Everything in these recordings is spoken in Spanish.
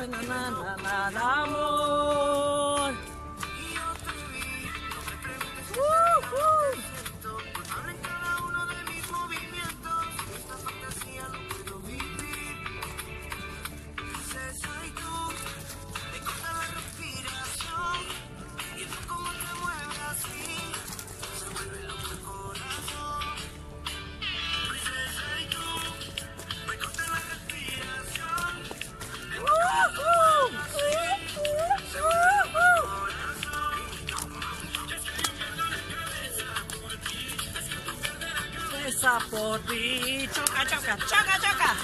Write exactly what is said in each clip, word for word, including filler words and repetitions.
na, na, na, na, na, amor. Uh, uh. Esa por ti, choca, choca, choca, choca.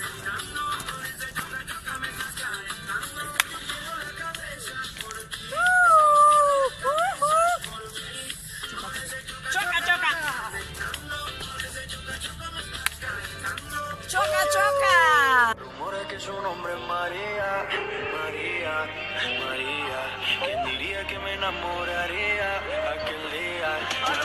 Choca, choca. Choca, choca. Rumores que su nombre es María, María, María. ¿Quién diría que me enamoraría aquel día?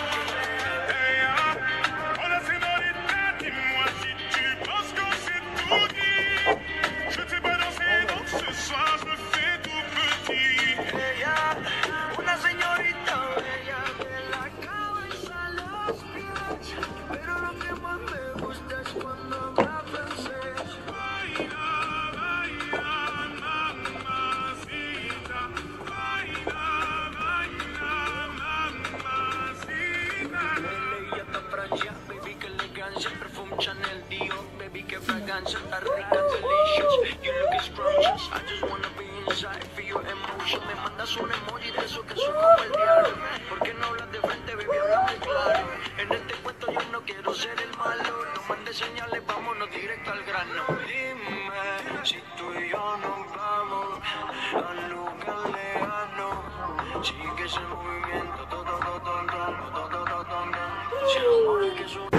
Una señorita bella de la cabeza a los pies, pero lo que más me gusta es cuando la francés baila, baila, mamacita, baila, baila, mamacita. Ella está Francia, baby, que elegancia, perfume Chanel, Dior, baby, que fragancia, está rica, delicious, you look scrumptious, I just wanna be inside, feel your emotion, me mandas un emoji de eso que son como el diablo, ¿por qué no hablas de frente, baby, háblame claro, en este cuento yo no quiero ser el malo, no mandes señales, vámonos directo al grano, dime, si tú y yo nos vamos a un lugar lejano, sigue ese movimiento, todo, todo, todo, todo, todo, todo, todo, si amor que son...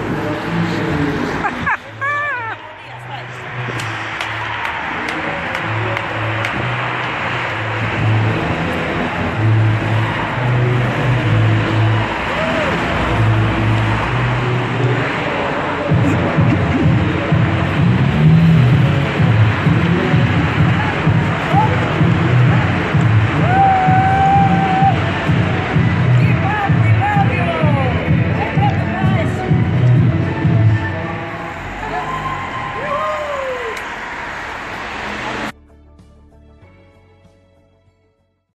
Uh!